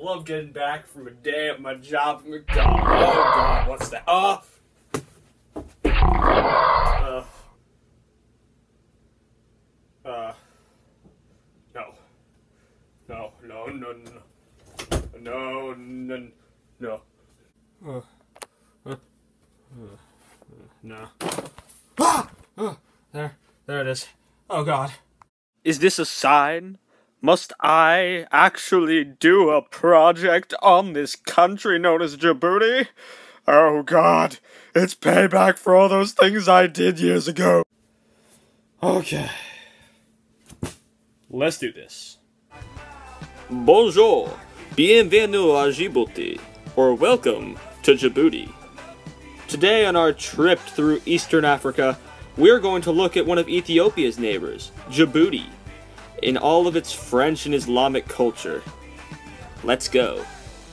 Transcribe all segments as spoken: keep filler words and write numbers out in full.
love getting back from a day at my job at McDonald's. Oh god, what's that? Oh! Uh. Uh. No. No, no, no, no. No, no, no. Uh. Uh. Uh. No. Ah! Oh, there. There it is. Oh god. Is this a sign? Must I actually do a project on this country known as Djibouti? Oh god, it's payback for all those things I did years ago. Okay. Let's do this. Bonjour, bienvenue à Djibouti, or welcome to Djibouti. Today on our trip through Eastern Africa, we're going to look at one of Ethiopia's neighbors, Djibouti, in all of its French and Islamic culture. Let's go.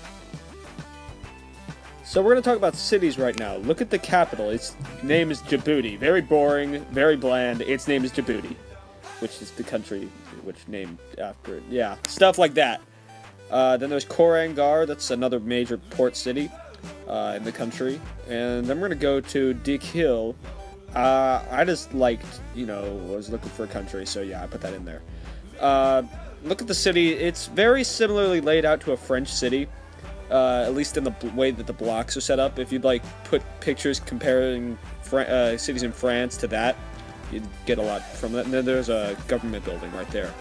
So we're going to talk about cities right now. Look at the capital. Its name is Djibouti. Very boring, very bland. Its name is Djibouti, which is the country which named after it. Yeah, stuff like that. Uh, then there's Korangar. That's another major port city uh, in the country. And then we're going to go to Dikil. Uh, I just liked, you know, I was looking for a country, so yeah, I put that in there. Uh, look at the city. It's very similarly laid out to a French city, uh, at least in the way that the blocks are set up. If you'd like put pictures comparing Fra uh, cities in France to that, you'd get a lot from that. And then there's a government building right there.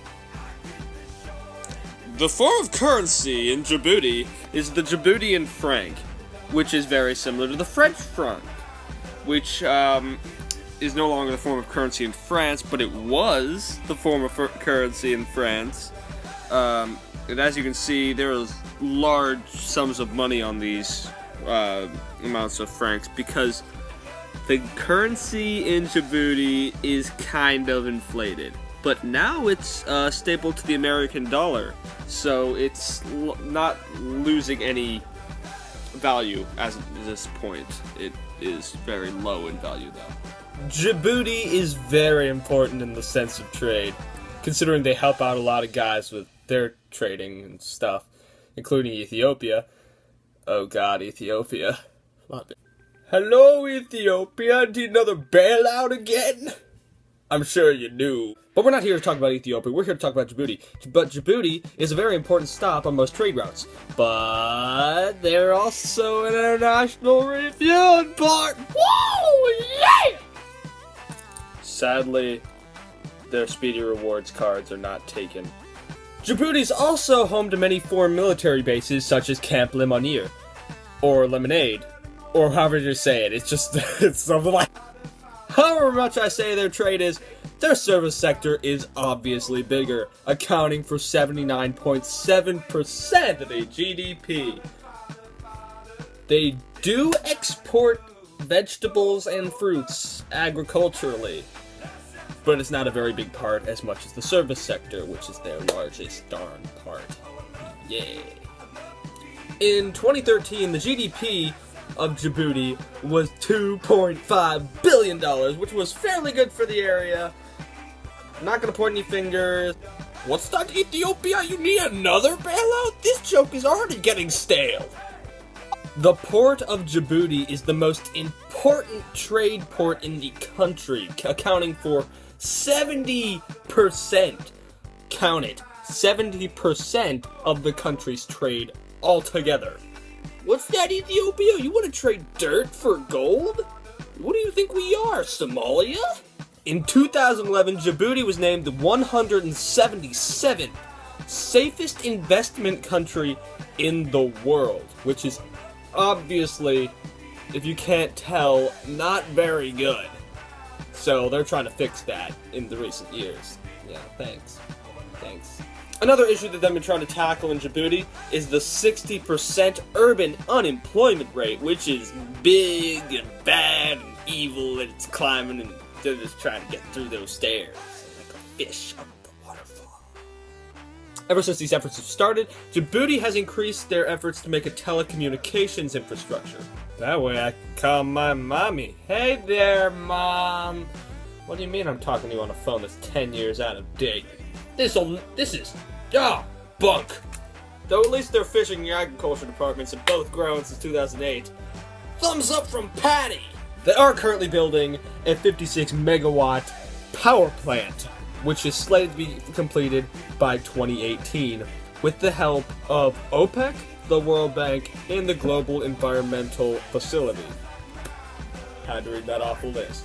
The form of currency in Djibouti is the Djiboutian franc, which is very similar to the French franc, which um, is no longer the form of currency in France, but it was the form of currency in France. Um, and as you can see, there is large sums of money on these uh, amounts of francs because the currency in Djibouti is kind of inflated. But now it's uh, stapled to the American dollar, so it's l not losing any value as of this point. It is very low in value though. Djibouti is very important in the sense of trade, considering they help out a lot of guys with their trading and stuff, including Ethiopia. Oh god, Ethiopia. Hello, Ethiopia, need another bailout again? I'm sure you knew. But we're not here to talk about Ethiopia, we're here to talk about Djibouti. But Djibouti is a very important stop on most trade routes. But they're also an international refueling port. Woo! Yeah! Sadly, their Speedy Rewards cards are not taken. Djibouti is also home to many foreign military bases such as Camp Lemonnier, or Lemonade, or however you say it. It's just, it's something like... However much I say their trade is, their service sector is obviously bigger, accounting for seventy-nine point seven percent of their G D P. They do export vegetables and fruits agriculturally, but it's not a very big part as much as the service sector, which is their largest darn part. Yeah. In twenty thirteen, the G D P of Djibouti was two point five billion dollars, which was fairly good for the area. I'm not gonna point any fingers. What's that, Ethiopia? You need another bailout? This joke is already getting stale. The port of Djibouti is the most important trade port in the country, accounting for seventy percent, count it, seventy percent of the country's trade altogether. What's that, Ethiopia? You want to trade dirt for gold? What do you think we are, Somalia? In two thousand eleven, Djibouti was named the one hundred seventy-seventh safest investment country in the world, which is obviously, if you can't tell, not very good. So they're trying to fix that in the recent years. Yeah, thanks. Thanks. Another issue that they've been trying to tackle in Djibouti is the sixty percent urban unemployment rate, which is big and bad and evil, and it's climbing, and they're just trying to get through those stairs like a fish up the waterfall. Ever since these efforts have started, Djibouti has increased their efforts to make a telecommunications infrastructure. That way I can call my mommy. Hey there, Mom! What do you mean I'm talking to you on a phone that's ten years out of date? This'll, this is, ah, bunk. though at least their fishing and agriculture departments have both grown since two thousand eight. Thumbs up from Patty! They are currently building a fifty-six megawatt power plant, which is slated to be completed by twenty eighteen, with the help of OPEC, the World Bank, and the Global Environmental Facility. Had to read that off the list.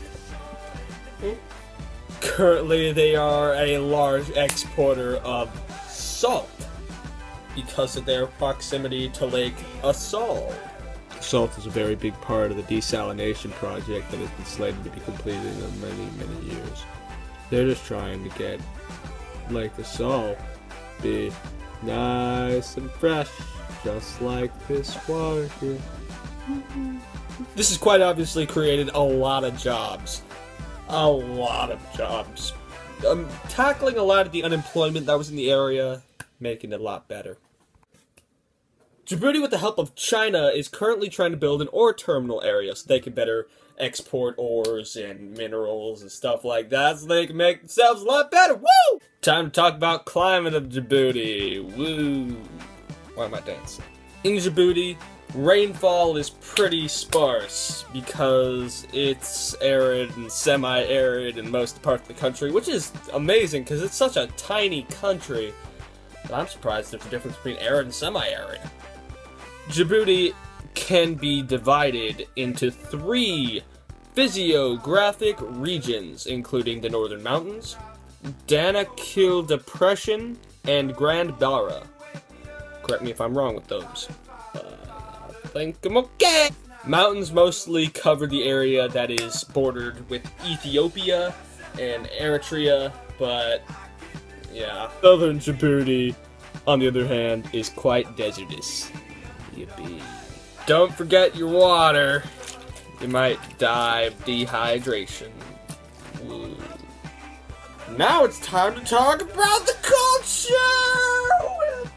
Currently, they are a large exporter of salt because of their proximity to Lake Assal. Salt is a very big part of the desalination project that has been slated to be completed in many, many years. They're just trying to get Lake Assal be nice and fresh, just like this water here. This has quite obviously created a lot of jobs. A lot of jobs. Um, tackling a lot of the unemployment that was in the area, making it a lot better. Djibouti, with the help of China, is currently trying to build an ore terminal area so they can better export ores and minerals and stuff like that so they can make themselves a lot better. Woo! Time to talk about climate of Djibouti. Woo! Why am I dancing? In Djibouti, rainfall is pretty sparse because it's arid and semi-arid in most parts of the country, which is amazing because it's such a tiny country. But I'm surprised there's a difference between arid and semi-arid. Djibouti can be divided into three physiographic regions, including the Northern Mountains, Danakil Depression, and Grand Bara. Correct me if I'm wrong with those. Uh, I think I'm okay! Mountains mostly cover the area that is bordered with Ethiopia and Eritrea, but yeah. Southern Djibouti, on the other hand, is quite desertous. Yippee. Don't forget your water. You might die of dehydration. Woo. Now it's time to talk about the culture!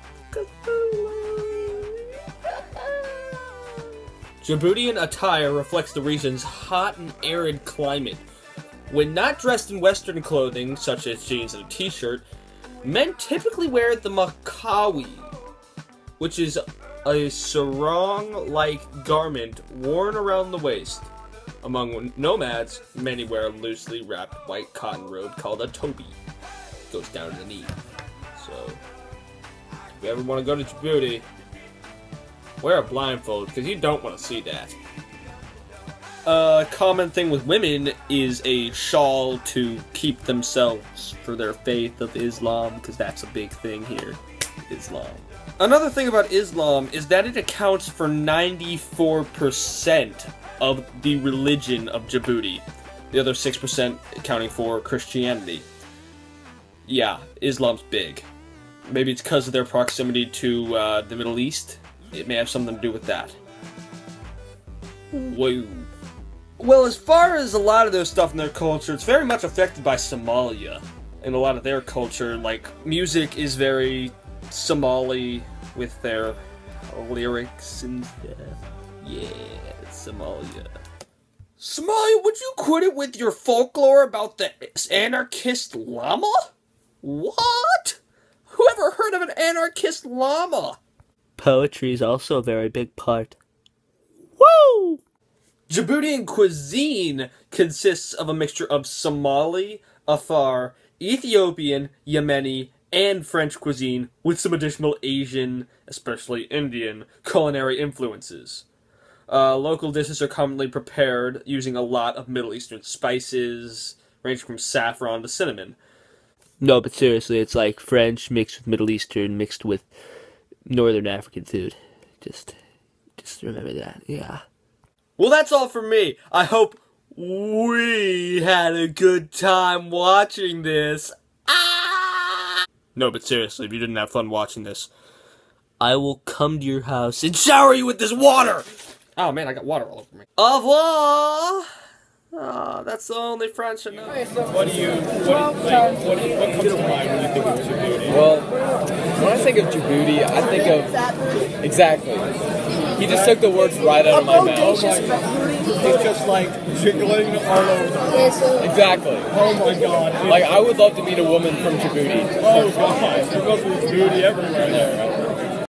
Djiboutian attire reflects the region's hot and arid climate. When not dressed in Western clothing, such as jeans and a t-shirt, men typically wear the makawi, which is a sarong-like garment worn around the waist. Among nomads, many wear a loosely wrapped white cotton robe called a tobi. It goes down to the knee. So, if you ever want to go to Djibouti, wear a blindfold, because you don't want to see that. A uh, common thing with women is a shawl to keep themselves for their faith of Islam, because that's a big thing here. Islam. Another thing about Islam is that it accounts for ninety-four percent of the religion of Djibouti. The other six percent accounting for Christianity. Yeah, Islam's big. Maybe it's because of their proximity to uh, the Middle East. It may have something to do with that. Whoa. Well, as far as a lot of their stuff in their culture, it's very much affected by Somalia. In a lot of their culture, like, music is very Somali with their lyrics and stuff. Yeah, Somalia. Somalia, would you quit it with your folklore about the anarchist llama? What? Who ever heard of an anarchist llama? Poetry is also a very big part. Woo! Djiboutian cuisine consists of a mixture of Somali, Afar, Ethiopian, Yemeni, and French cuisine, with some additional Asian, especially Indian, culinary influences. Uh, local dishes are commonly prepared using a lot of Middle Eastern spices, ranging from saffron to cinnamon. No, but seriously, it's like French mixed with Middle Eastern mixed with Northern African food. Just, just remember that, yeah. Well, that's all from me. I hope we had a good time watching this. Ah! No, but seriously, if you didn't have fun watching this, I will come to your house and and shower you with this water! Oh man, I got water all over me. Au revoir! Oh, that's the only French I know. What do you, what, like, what, what comes to mind when you think of Djibouti? Well, when I think of Djibouti, I think of, exactly. He just took the words right out of my mouth. It's just like jiggling all over the place. Exactly. Oh my god. Like, I would love to meet a woman from Djibouti. Oh god. There must be Djibouti everywhere there.